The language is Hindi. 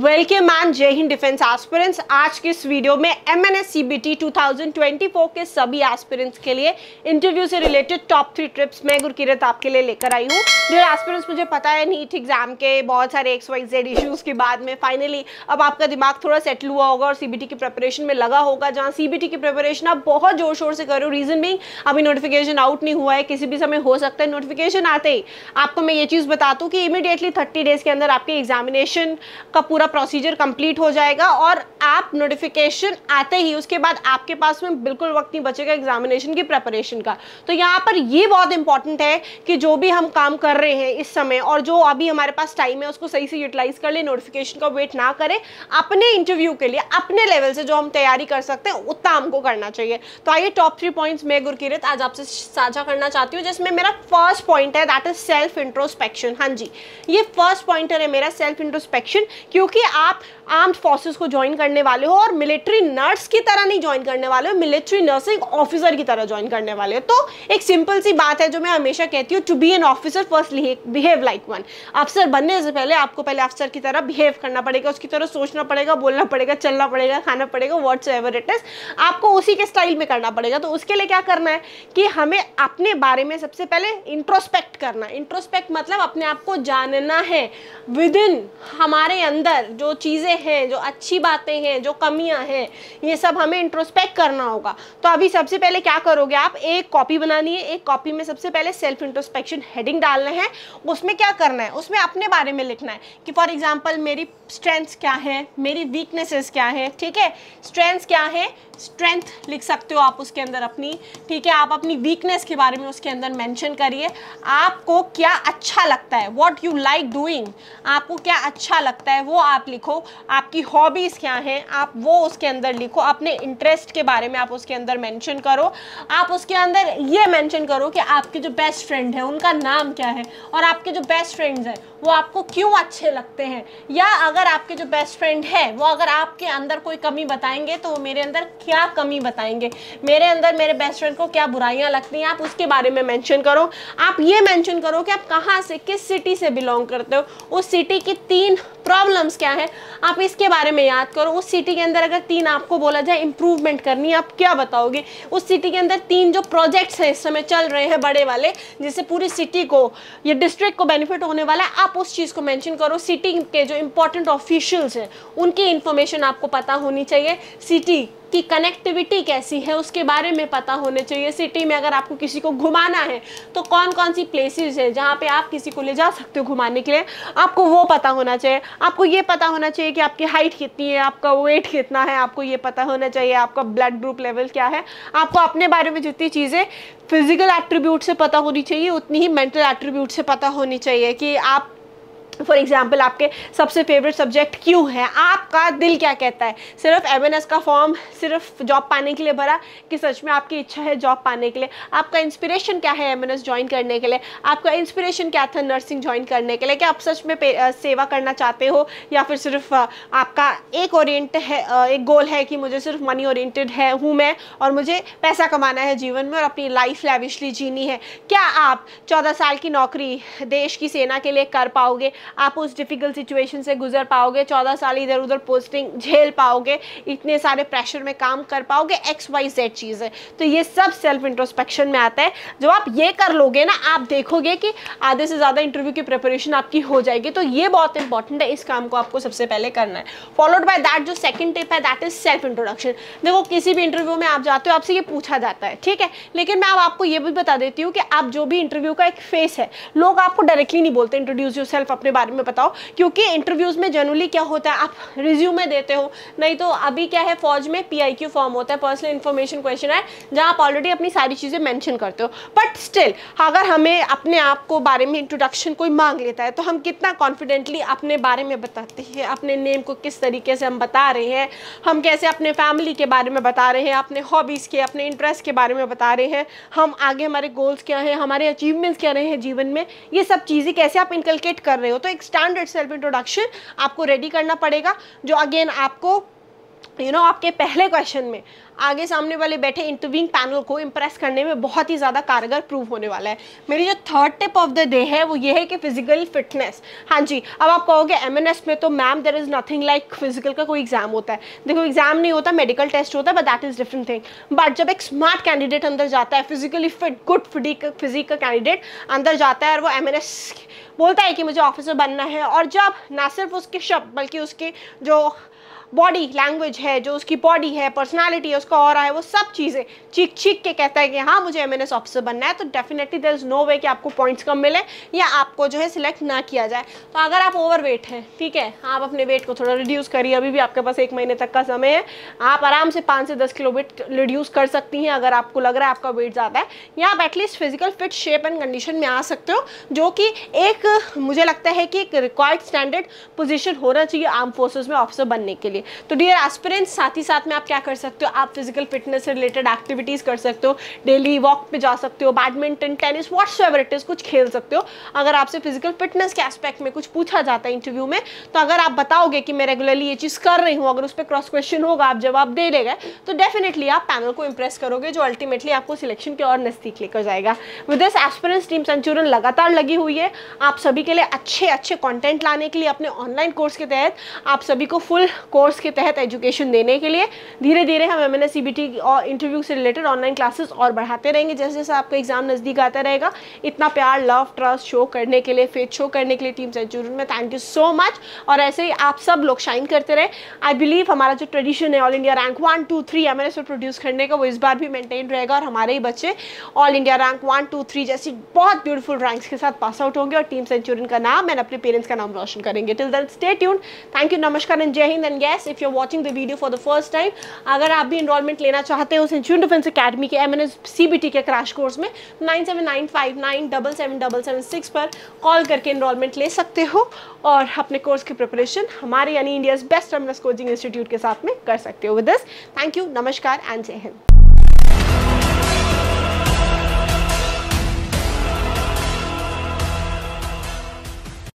वेलकम एंड जय हिंद डिफेंस एस्पिरेंट्स। आज के इस वीडियो में एमएनएस सीबीटी 2024 के सभी एस्पिरेंट्स के लिए इंटरव्यू से रिलेटेड टॉप 3 टिप्स मैं गुरकीरत आपके लिए लेकर आई हूँ। डियर एस्पिरेंट्स, मुझे पता है नीट एग्जाम के बहुत सारे XYZ इश्यूज के बाद में फाइनली अब आपका दिमाग थोड़ा सेटल हुआ होगा और सीबीटी की प्रिपरेशन में लगा होगा। जहाँ सीबीटी की प्रिपरेशन आप बहुत जोर शोर से करो, रीजन भी अभी नोटिफिकेशन आउट नहीं हुआ है, किसी भी समय हो सकता है। नोटिफिकेशन आते ही आपको मैं ये चीज़ बता दूँ कि इमीडिएटली 30 डेज के अंदर आपके एग्जामिनेशन का पूरा प्रोसीजर कंप्लीट हो जाएगा और आप नोटिफिकेशन आते ही उसके बाद आपके पास में बिल्कुल वक्त नहीं बचेगा एग्जामिनेशन की प्रिपरेशन का। तो यहाँ पर ये बहुत इंपॉर्टेंट है कि जो भी हम काम कर रहे हैं इस समय और जो अभी हमारे पास टाइम है उसको सही से यूटिलाइज कर ले, नोटिफिकेशन का वेट ना करें। अपने इंटरव्यू के लिए अपने लेवल से जो हम तैयारी कर सकते हैं उतना हमको करना चाहिए। तो आइए टॉप 3 पॉइंट्स मैं गुरकीरत आज आपसे साझा करना चाहती हूँ, जिसमें मेरा फर्स्ट पॉइंट है दैट इज सेल्फ इंट्रोस्पेक्शन। हाँ जी, ये फर्स्ट पॉइंटर है मेरा, सेल्फ इंट्रोस्पेक्शन। क्योंकि आप आर्म्ड फोर्सेस को ज्वाइन करने वाले हो और मिलिट्री नर्स की तरह नहीं ज्वाइन करने वाले हो, मिलिट्री नर्सिंग ऑफिसर की तरह ज्वाइन करने वाले हो। तो एक सिंपल सी बात है जो मैं हमेशा कहती हूँ, to be an officer first behave like one. अफसर बनने से पहले आपको पहले अफसर की तरह बिहेव करना पड़ेगा, उसकी तरह सोचना पड़ेगा, बोलना पड़ेगा, चलना पड़ेगा, खाना पड़ेगा, व्हाट्सएवर इट इज, आपको उसी के स्टाइल में करना पड़ेगा। तो उसके लिए क्या करना है कि हमें अपने बारे में सबसे पहले इंट्रोस्पेक्ट करना। इंट्रोस्पेक्ट मतलब अपने आप को जानना है, विद इन हमारे अंदर जो चीज़ें हैं, जो अच्छी बातें हैं, जो कमियां हैं, ये सब हमें इंट्रोस्पेक्ट करना होगा। तो अभी सबसे पहले क्या करोगे आप, एक कॉपी बनानी है, एक कॉपी में सबसे पहले सेल्फ इंट्रोस्पेक्शन हेडिंग डालना है। उसमें क्या करना है, उसमें अपने बारे में लिखना है कि फॉर एग्जांपल मेरी स्ट्रेंथ्स क्या है, मेरी वीकनेसेस क्या है। ठीक है, स्ट्रेंथ्स क्या है, स्ट्रेंथ लिख सकते हो आप उसके अंदर अपनी। ठीक है, आप अपनी वीकनेस के बारे में उसके अंदर मेंशन करिए। आपको क्या अच्छा लगता है, व्हाट यू लाइक डूइंग, आपको क्या अच्छा लगता है वो आप लिखो। आपकी हॉबीज़ क्या हैं आप वो उसके अंदर लिखो। अपने इंटरेस्ट के बारे में आप उसके अंदर मेंशन करो। आप उसके अंदर ये मेंशन करो कि आपके जो बेस्ट फ्रेंड है उनका नाम क्या है और आपके जो बेस्ट फ्रेंड्स हैं वो आपको क्यों अच्छे लगते हैं। या अगर आपके जो बेस्ट फ्रेंड है वो अगर आपके अंदर कोई कमी बताएंगे तो वो मेरे अंदर क्या कमी बताएंगे, मेरे अंदर मेरे बेस्ट फ्रेंड को क्या बुराइयां लगती हैं, आप उसके बारे में मेंशन करो। आप ये मेंशन करो कि आप कहाँ से, किस सिटी से बिलोंग करते हो, उस सिटी की 3 प्रॉब्लम्स क्या है, आप इसके बारे में याद करो। उस सिटी के अंदर अगर 3 आपको बोला जाए इंप्रूवमेंट करनी है, आप क्या बताओगे। उस सिटी के अंदर 3 जो प्रोजेक्ट्स हैं इस समय चल रहे हैं बड़े वाले, जिससे पूरी सिटी को या डिस्ट्रिक्ट को बेनिफिट होने वाला है, आप उस चीज़ को मेंशन करो। सिटी के जो इंपॉर्टेंट ऑफिशियल्स हैं उनकी इंफॉर्मेशन आपको पता होनी चाहिए। सिटी की कनेक्टिविटी कैसी है उसके बारे में पता होने चाहिए। सिटी में अगर आपको किसी को घुमाना है तो कौन कौन सी प्लेसेस है जहाँ पे आप किसी को ले जा सकते हो घुमाने के लिए, आपको वो पता होना चाहिए। आपको ये पता होना चाहिए कि आपकी हाइट कितनी है, आपका वेट कितना है, आपको ये पता होना चाहिए, आपका ब्लड ग्रुप लेवल क्या है। आपको अपने बारे में जितनी चीज़ें फिजिकल एट्रीब्यूट से पता होनी चाहिए उतनी ही मेंटल एट्रीब्यूट से पता होनी चाहिए। कि आप फॉर एग्जाम्पल आपके सबसे फेवरेट सब्जेक्ट क्यों है, आपका दिल क्या कहता है, सिर्फ एमएनएस का फॉर्म सिर्फ जॉब पाने के लिए भरा कि सच में आपकी इच्छा है जॉब पाने के लिए। आपका इंस्पिरेशन क्या है एमएनएस ज्वाइन करने के लिए, आपका इंस्पिरेशन क्या था नर्सिंग ज्वाइन करने के लिए। क्या आप सच में सेवा करना चाहते हो या फिर सिर्फ आपका एक ओरिएंट है, एक गोल है कि मुझे सिर्फ मनी ओरिएंटेड हूँ मैं और मुझे पैसा कमाना है जीवन में और अपनी लाइफ लैविशली जीनी है। क्या आप 14 साल की नौकरी देश की सेना के लिए कर पाओगे, आप उस डिफिकल्ट सिचुएशन से गुजर पाओगे, 14 साल इधर उधर पोस्टिंग झेल पाओगे, इतने सारे प्रेशर में काम कर पाओगे, XYZ चीज़ है। तो ये सब सेल्फ इंट्रोस्पेक्शन में आता है। जब आप ये कर लोगे ना, आप देखोगे कि आधे से ज़्यादा इंटरव्यू की प्रिपरेशन आपकी हो जाएगी। तो ये बहुत इंपॉर्टेंट है, इस काम को आपको सबसे पहले करना है। फॉलोड बाय दैट जो सेकंड टिप है दैट इज सेल्फ इंट्रोडक्शन। देखो किसी भी इंटरव्यू में आप जाते हो आपसे ये पूछा जाता है, ठीक है, लेकिन मैं अब आपको ये भी बता देती हूँ कि आप जो भी इंटरव्यू का एक फेस है, लोग आपको डायरेक्टली नहीं बोलते इंट्रोड्यूस योरसेल्फ, अपने बारे में बताओ। क्योंकि इंटरव्यूज में जनरली क्या होता है, आप रिज्यूमे देते हो, नहीं तो अभी क्या है फौज में PIQ फॉर्म होता है, पर्सनल इन्फॉर्मेशन क्वेश्चन है, जहां आप ऑलरेडी अपनी सारी चीज़ें मेंशन करते हो। बट स्टिल अगर हमें अपने आप को बारे में इंट्रोडक्शन कोई मांग लेता है तो हम कितना कॉन्फिडेंटली अपने बारे में बताते हैं, अपने नेम को किस तरीके से हम बता रहे हैं, हम कैसे अपने फैमिली के बारे में बता रहे हैं, अपने हॉबीज़ के, अपने इंटरेस्ट के बारे में बता रहे हैं, हम आगे हमारे गोल्स क्या हैं, हमारे अचीवमेंट्स क्या रहे हैं जीवन में, ये सब चीज़ें कैसे आप इनकलकेट कर रहे हो। तो एक स्टैंडर्ड सेल्फ इंट्रोडक्शन आपको रेडी करना पड़ेगा, जो अगेन आपको आपके पहले क्वेश्चन में आगे सामने वाले बैठे इंटरव्यूइंग पैनल को इंप्रेस करने में बहुत ही ज़्यादा कारगर प्रूव होने वाला है। मेरी जो third tip of the day है वो ये है कि फिजिकल फिटनेस। हाँ जी, अब आप कहोगे एमएनएस में तो ma'am there is nothing like physical का कोई एग्जाम होता है। देखो एग्जाम नहीं होता, मेडिकल टेस्ट होता है, but that is different thing. But जब एक स्मार्ट कैंडिडेट अंदर जाता है, फिजिकली फिट गुड फिजिक का कैंडिडेट अंदर जाता है और वो एमएनएस बोलता है कि मुझे ऑफिसर बनना है, और जब ना सिर्फ उसके शब्द बल्कि उसके जो बॉडी लैंग्वेज है, जो उसकी बॉडी है, पर्सनालिटी है, उसका ऑरा है, वो सब चीज़ें चीख चीख के कहता है कि हाँ मुझे एमएनएस ऑफिसर बनना है, तो definitely there is no way कि आपको पॉइंट्स कम मिले या आपको जो है सिलेक्ट ना किया जाए। तो अगर आप ओवरवेट हैं, ठीक है, आप अपने वेट को थोड़ा रिड्यूस करिए, अभी भी आपके पास 1 महीने तक का समय है। आप आराम से 5 से 10 किलो वेट रिड्यूस कर सकती हैं अगर आपको लग रहा है आपका वेट ज़्यादा है, या आप at least physical fit shape and condition में आ सकते हो, जो कि एक मुझे लगता है कि एक रिक्वायर्ड स्टैंडर्ड पोजीशन होना चाहिए आर्म फोर्सेस में ऑफिसर बनने के लिए। तो डियर एस्पिरेंट्स, साथ ही साथ में आप क्या कर सकते हो, आप फिजिकल फिटनेस से रिलेटेड एक्टिविटीज़ कर सकते हो, डेली वॉक पे जा सकते हो, badminton, tennis, whatsoever it is, कुछ खेल सकते हो। अगर आपसे फिजिकल फिटनेस के एस्पेक्ट में कुछ पूछा जाता है इंटरव्यू में, तो अगर आप बताओगे कि मैं रेगुलरली ये चीज़ कर रही हूँ, अगर उस पर क्रॉस क्वेश्चन होगा, आप जवाब दे देंगे, तो डेफिनेटली आप पैनल को इंप्रेस करोगे, जो अल्टीमेटली आपको सिलेक्शन के और नज़दीक लेकर जाएगा। With this aspirants team centurion लगातार लगी हुई है आप सभी के लिए अच्छे कंटेंट लाने के लिए। अपने ऑनलाइन कोर्स के तहत आप सभी को फुल कोर्स के तहत एजुकेशन देने के लिए धीरे धीरे हम एमएनएस सीबीटी और इंटरव्यू से रिलेटेड ऑनलाइन क्लासेस और बढ़ाते रहेंगे। जैसे जैसे आपका एग्जाम नज़दीक आता रहेगा, इतना प्यार, लव, ट्रस्ट शो करने के लिए, फेथ शो करने के लिए टीम सेंचुरियन में थैंक यू सो मच। और ऐसे ही आप सब लोग शाइन करते रहे। आई बिलीव हमारा जो ट्रेडिशन है ऑल इंडिया रैंक 1, 2, 3 एमएनएस में प्रोड्यूस करने का, वो इस बार भी मेंटेन रहेगा और हमारे ही बच्चे ऑल इंडिया रैंक 1, 2, 3 जैसी बहुत ब्यूटीफुल रैंक्स के साथ पास आउट होंगे और टीम सेंचुरियन का नाम एंड अपने पेरेंट्स का नाम रोशन करेंगे। Till then stay tuned. Thank you, नमस्कार एंड जय हिंद। And yes, if you are watching the video for the first time, अगर आप भी एनरोलमेंट लेना चाहते हो सेंचुरियन डिफेंस अकेडमी के एमएनएस सीबीटी के क्रैश कोर्स में, 9795977776 पर कॉल करके एनरोलमेंट ले सकते हो और अपने कोर्स की प्रिपरेशन हमारे यानी India's best MNS coaching institute के साथ में कर सकते हो। विद दिस, थैंक यू, नमस्कार एंड जय हिंद।